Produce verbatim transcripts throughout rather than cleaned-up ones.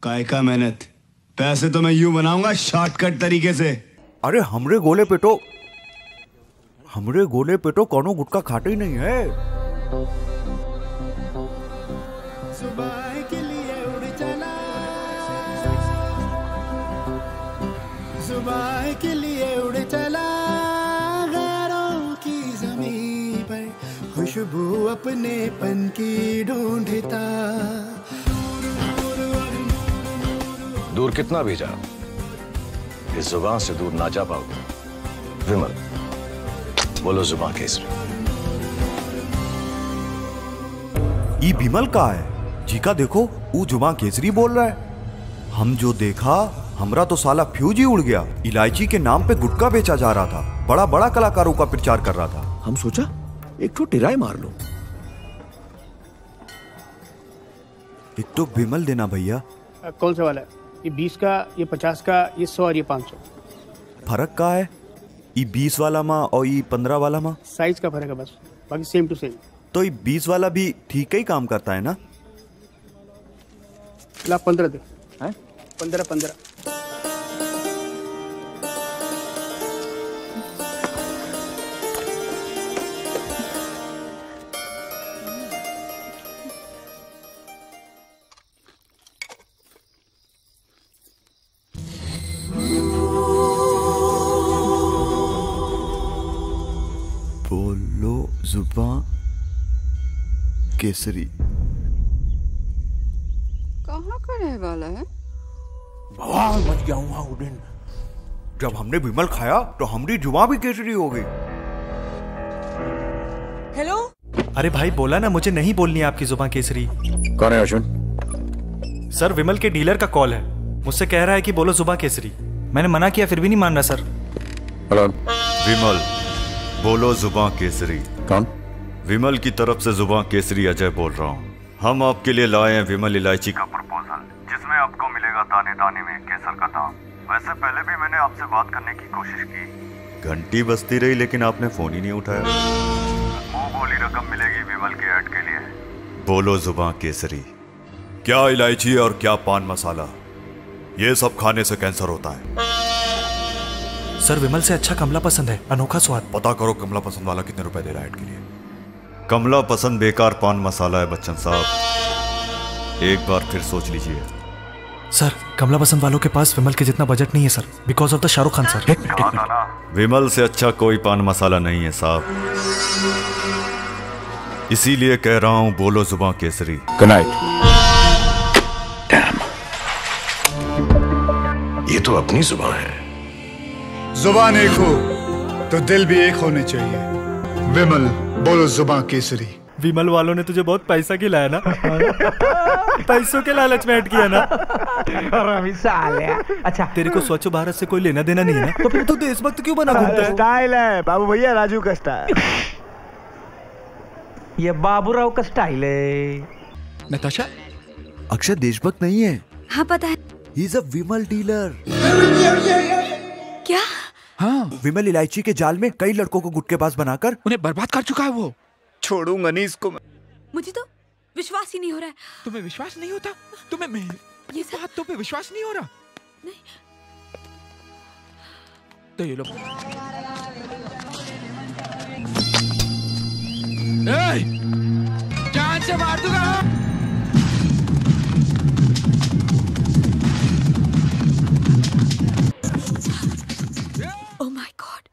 काय का मेहनत, पैसे तो मैं यूं बनाऊंगा शॉर्टकट तरीके से। अरे हमरे गोले पे तो हमरे गोले पे तो कौनो गुटका खाते ही नहीं है। सुबह के लिए उड़ चला, सुबह के लिए उड़ चला, गैरों की ज़मीं पर खुशबू अपने पन की ढूंढता। दूर कितना भी जाओ, इस जुबान से दूर ना जा पाओगे। विमल, बोलो जुबान केसरी। ई विमल का है जी का देखो, वो जुबान केसरी बोल रहा है। हम जो देखा हमरा तो साला फ्यूज ही उड़ गया। इलायची के नाम पे गुटखा बेचा जा रहा था, बड़ा बड़ा कलाकारों का प्रचार कर रहा था। हम सोचा एक तो टिराई मार लो। एक तो विमल देना भैया। कौन सा वाला है? ये बीस का, ये पचास का, ये सौ और ये पाँच सौ। फर्क का है? ये बीस वाला माँ और ये पंद्रह वाला माँ साइज का फर्क है बस, बाकी सेम टू सेम। तो ये बीस वाला भी ठीक ही काम करता है ना? ला पंद्रह दे। हैं? पंद्रह पंद्रह। बोलो जुबान केसरी। कहाँ का रहने वाला है? बवाल मच गया हूँ उस दिन। जब हमने विमल खाया तो हमारी जुबान भी केसरी हो गई। हेलो। अरे भाई बोला ना मुझे नहीं बोलनी है आपकी जुबान केसरी। कौन है अश्विन? सर विमल के डीलर का कॉल है, मुझसे कह रहा है कि बोलो जुबान केसरी। मैंने मना किया फिर भी नहीं मान रहा सर। हेलो विमल, बोलो जुबान केसरी। कौन? विमल की तरफ से जुबान केसरी अजय बोल रहा हूँ। हम आपके लिए लाए हैं विमल इलायची का प्रपोजल, जिसमें आपको मिलेगा दाने दाने में केसर का दाम। वैसे पहले भी मैंने आपसे बात करने की कोशिश की, घंटी बजती रही लेकिन आपने फोन ही नहीं उठाया। मुंह बोली रकम मिलेगी विमल के ऐड के लिए। बोलो जुबान केसरी। क्या इलायची और क्या पान मसाला, ये सब खाने से कैंसर होता है। सर विमल से अच्छा कमला पसंद है, अनोखा स्वाद। पता करो कमला पसंद वाला कितने रुपए दे रहा है ऐड के लिए। कमला पसंद बेकार पान मसाला है बच्चन साहब, एक बार फिर सोच लीजिए। सर कमला पसंद वालों के पास विमल के जितना बजट नहीं है sir, because of the Shahrukh Khan sir. Vimal से अच्छा कोई पान मसाला नहीं है साहब, इसीलिए कह रहा हूं बोलो जुबान केसरी। Good night. ये तो अपनी जुबान है। जुबान एक हो तो दिल भी एक होने चाहिए। विमल, बोलो जुबान केसरी। विमल वालों ने तुझे बहुत पैसा खिलाया ना। पैसों के लालच में ऐड किया ना। अच्छा तेरे को स्वच्छ भारत से कोई लेना देना नहीं है ना, तो फिर तू देशभक्त क्यों बना घूमता है? स्टाइल है बाबू भैया, राजू का स्टाइल। ये बाबूराव का स्टाइल है। नताशा, अक्षय देशभक्त नहीं है। हाँ पता है। He is a Vimal dealer. क्या? हाँ, विमल इलायची के जाल में कई लड़कों को गुटकेबाज बनाकर उन्हें बर्बाद कर चुका है वो। छोड़ूंगा नहीं इसको मैं। मुझे तो विश्वास ही नहीं हो रहा है। तुम्हें विश्वास नहीं होता? तुम्हें मैं ये सब बातों पे विश्वास नहीं हो रहा? नहीं। तो ये लो। जान से मार दूंगा। Oh my god.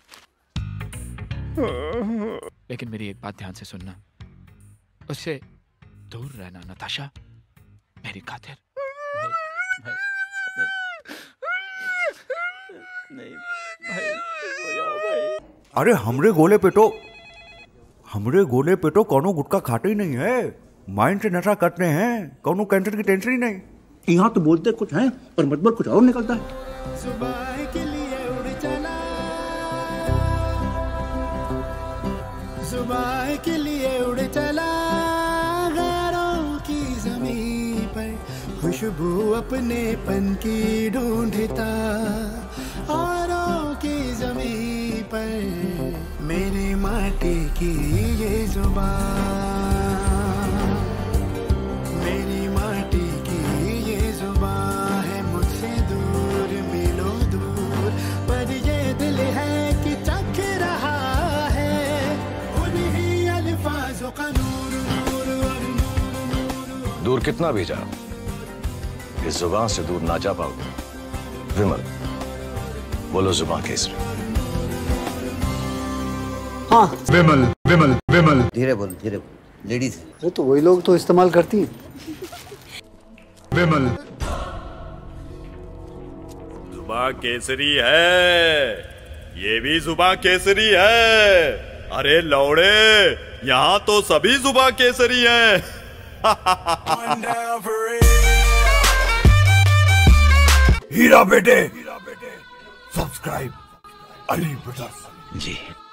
लेकिन मेरी एक बात ध्यान से सुनना, उससे दूर रहना नताशा, मेरी खातिर। भाई, भाई, नहीं, भाई, भाई। अरे हमरे गोले पे तो हमरे गोले पे तो कौनो गुटका खाते ही नहीं है। माइंड से नशा करते हैं, कौनो कैंसर की टेंशन ही नहीं। यहाँ तो बोलते कुछ है और मतलब कुछ और निकलता है। सुबह के लिए उड़ चला, सुबह के लिए उड़ चला, गैरों की ज़मीं पर खुशबू अपने पन की ढूंढता। औरों की ज़मीं पर मेरी माटी की ये जुबान, मेरी माटी की ये जुबान। दूर कितना भी जा, इस जुबान से दूर ना जा पाओगे। विमल, बोलो जुबान केसरी। हाँ विमल विमल विमल। धीरे बोल धीरे बोल, लेडीज वो तो वही लोग तो इस्तेमाल करती हैं। विमल। जुबान केसरी है, ये भी जुबान केसरी है। अरे लौड़े, यहाँ तो सभी जुबान केसरी हैं। हीरा बेटे, सब्सक्राइब अली ब्रदर्स। जी।